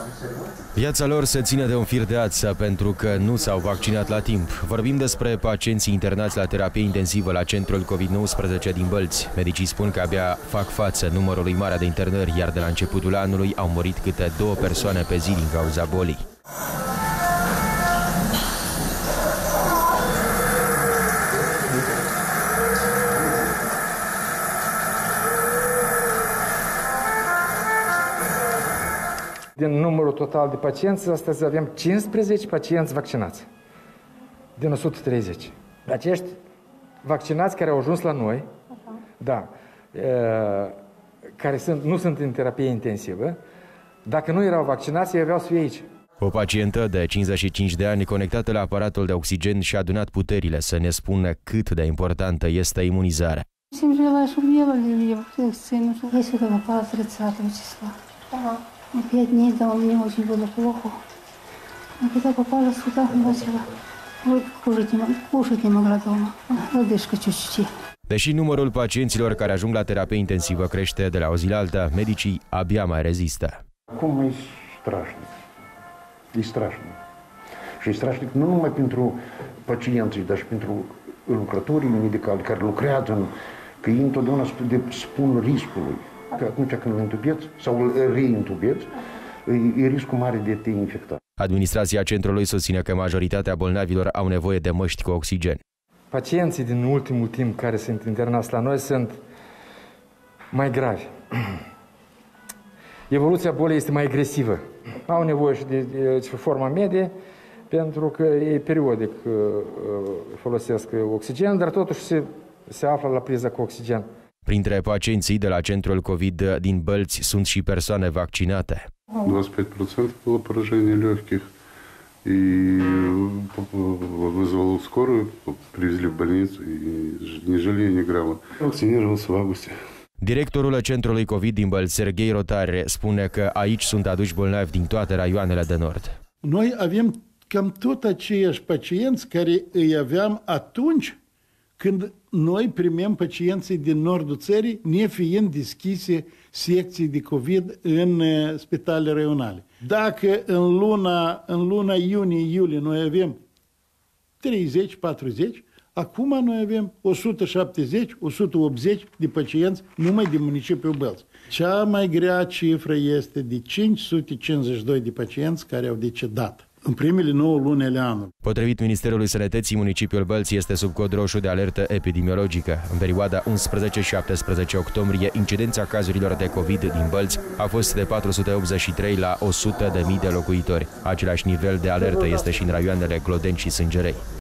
Viața lor se ține de un fir de ață pentru că nu s-au vaccinat la timp. Vorbim despre pacienții internați la terapie intensivă la centrul COVID-19 din Bălți. Medicii spun că abia fac față numărului mare de internări, iar de la începutul anului au murit câte 2 persoane pe zi din cauza bolii. Din numărul total de pacienți, astăzi avem 15 pacienți vaccinați, din 130. Acești vaccinați care au ajuns la noi, care nu sunt în terapie intensivă, dacă nu erau vaccinați, ei aveau să fie aici. O pacientă de 55 de ani conectată la aparatul de oxigen și-a adunat puterile să ne spună cât de importantă este imunizarea. На 5 дней дома мне очень было плохо. Но когда попала сюда, начала кушать не могла дома. Одышка чуть-чуть. Deși numărul pacienților care ajung la terapie intensivă crește de la o zi la alta, medicii abia mai rezistă. Cum e strașnic. E strașnic. Și e strașnic nu numai pentru pacienții, dar și pentru lucrătorii medicali care lucrează, că ei întotdeauna spun riscului. Că atunci când îl intubeți sau îl reintubeți, e riscul mare de a te infecta. Administrația centrului susține că majoritatea bolnavilor au nevoie de măști cu oxigen. Pacienții din ultimul timp care sunt internați la noi sunt mai gravi. Evoluția bolii este mai agresivă. Au nevoie și de forma medie, pentru că ei periodic folosesc oxigen, dar totuși se află la priză cu oxigen. Printre pacienții de la centrul COVID din Bălți sunt și persoane vaccinate. 25% было поражение легких и вызвало скорую, привезли в больницу и не жалею ни грамма. Вакцинировался в августе. Directorul centrului COVID din Bălți, Serghei Rotare, spune că aici sunt aduși bolnavi din toate raioanele de nord. Noi avem cam tot aceiași pacienți care îi aveam atunci când noi primim pacienții din nordul țării, nefiind deschise secții de COVID în spitalele raionale. Dacă în luna iunie-iulie noi avem 30-40, acum noi avem 170-180 de pacienți numai din municipiul Bălți. Cea mai grea cifră este de 552 de pacienți care au decedat în primele 9 luni ale anului. Potrivit Ministerului Sănătății, municipiul Bălți este sub cod roșu de alertă epidemiologică. În perioada 11-17 octombrie, incidența cazurilor de COVID din Bălți a fost de 483 la 100.000 de locuitori. Același nivel de alertă este și în raioanele Clodeni și Sângerei.